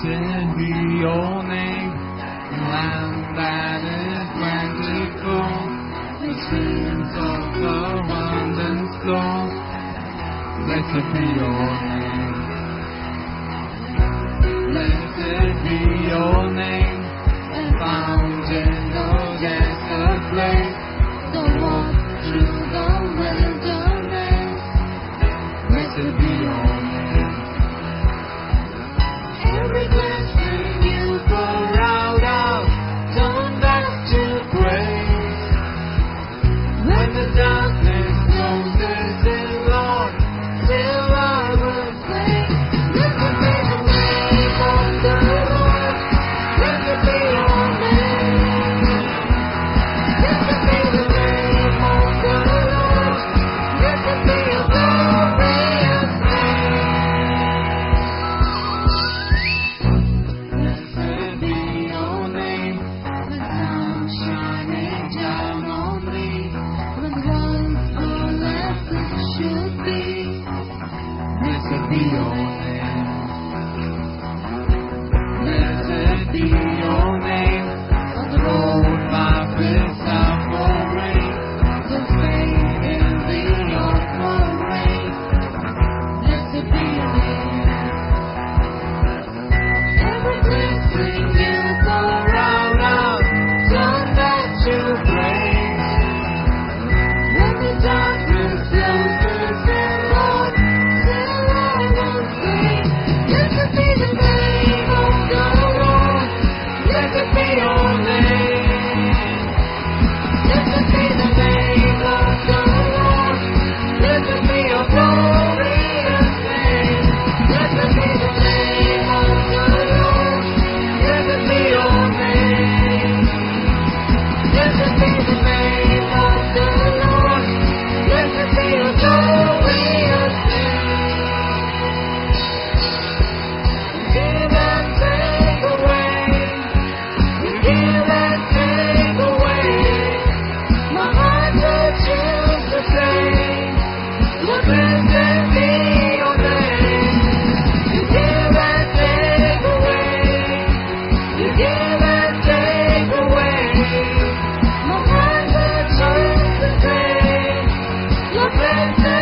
Blessed be your name, land that is plentiful, the streams of abundance flow. Blessed be your name. Blessed be your name, fountain of desert place, the walk through the wilderness. Blessed be your name. Every blessing you pour out, turn back to grace. When the darkness closes in, Lord, still I will sing. Blessed be the name of the Lord. Blessed be your name. Blessed be the name of the Lord. Blessed be your glorious name. Blessed be your name, the sun shining down on me, when once all as it should be. Blessed be your name. Blessed be your name, on the road my bliss out for rain, the faith in the offering. Blessed be your name. Every blessing you pour out, turn back to grace. When the darkness closes in, Lord, still I will sing. Blessed be the name of the Lord. Blessed be your name. Blessed be the name of the Lord. Blessed be your glorious name. Blessed be the name of the Lord. Blessed be your name. Blessed be the name of the Lord. Blessed be your glorious name. Give and take away. Give and take away. My heart will choose to say, Lord, blessed be your name. You give and take away. You give and take away. My heart will choose to say, Lord, blessed